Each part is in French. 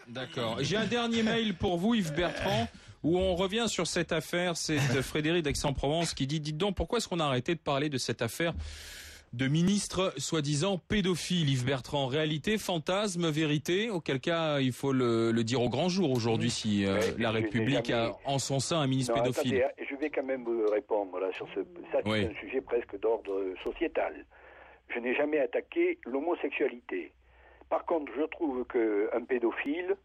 D'accord. J'ai un dernier mail pour vous, Yves Bertrand, où on revient sur cette affaire. C'est de Frédéric d'Aix-en-Provence qui dit, dites donc, pourquoi est-ce qu'on a arrêté de parler de cette affaire de ministre soi-disant pédophile, Yves Bertrand? Réalité, fantasme, vérité? Auquel cas, il faut le dire au grand jour aujourd'hui si la République a en son sein un ministre pédophile. Attendez, je vais quand même vous répondre là sur ça. C'est un sujet presque d'ordre sociétal. Je n'ai jamais attaqué l'homosexualité. Par contre, je trouve qu'un pédophile,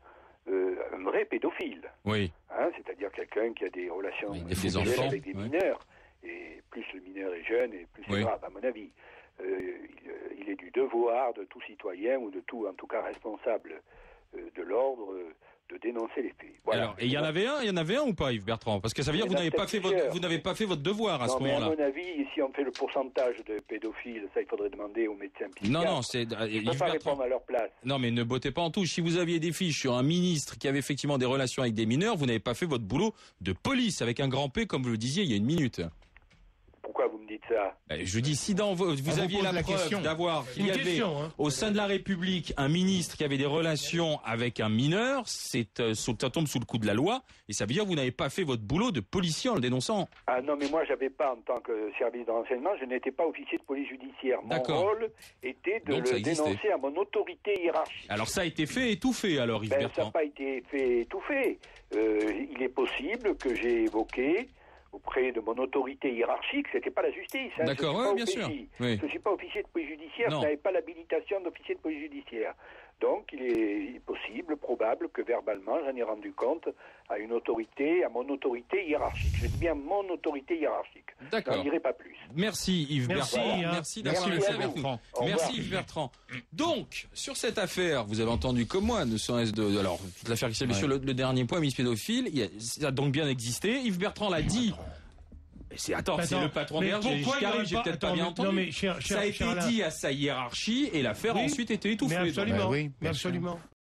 un vrai pédophile, c'est-à-dire quelqu'un qui a des relations sexuelles avec des mineurs, et plus le mineur est jeune, et plus c'est grave, à mon avis. Il est du devoir de tout citoyen, ou de tout, en tout cas responsable de l'ordre, de dénoncer les faits. Voilà. Alors, et il y en avait un ou pas, Yves Bertrand? Parce que ça veut dire que vous n'avez pas fait votre devoir à ce moment-là. À mon avis, si on fait le pourcentage de pédophiles, ça il faudrait demander aux médecins psychiatres. Non, c'est je peux pas répondre à leur place. Non, mais ne bottez pas en touche. Si vous aviez des fiches sur un ministre qui avait effectivement des relations avec des mineurs, vous n'avez pas fait votre boulot de police avec un grand P, comme vous le disiez il y a une minute. Pourquoi vous me dites ça? Je dis, si vous aviez la preuve d'avoir qu'il y avait au sein de la République un ministre qui avait des relations avec un mineur, ça tombe sous le coup de la loi, et ça veut dire que vous n'avez pas fait votre boulot de policier en le dénonçant. Ah non, mais moi j'avais pas, en tant que service de renseignement, je n'étais pas officier de police judiciaire. Mon rôle était de le dénoncer à mon autorité hiérarchique. Alors ça a été fait et tout fait, alors Yves Bertrand. Ça n'a pas été fait et tout fait. Il est possible que j'ai évoqué auprès de mon autorité hiérarchique, c'était pas la justice. D'accord, bien sûr. Je suis pas officier de police judiciaire, je n'avais pas l'habilitation d'officier de police judiciaire. Donc, il est possible, probable que verbalement, j'en ai rendu compte à mon autorité hiérarchique. Je dis bien mon autorité hiérarchique. D'accord. Je n'en dirai pas plus. Merci Yves Bertrand. Merci d'avoir été avec nous. Merci Yves Bertrand. Donc, sur cette affaire, vous avez entendu comme moi, ne serait-ce alors, toute l'affaire qui s'est sur le dernier point, ministre pédophile, ça a donc bien existé. Yves Bertrand l'a dit. C'est le patron d'RG. J'ai peut-être pas bien entendu. Non, mais ça a été dit à sa hiérarchie et l'affaire a ensuite été étouffée. Mais absolument.